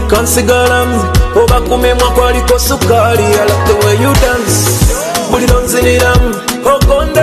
kansigalam oba kumemwa kwaliko sukali. I like the way you dance, buli lonziniram ogonda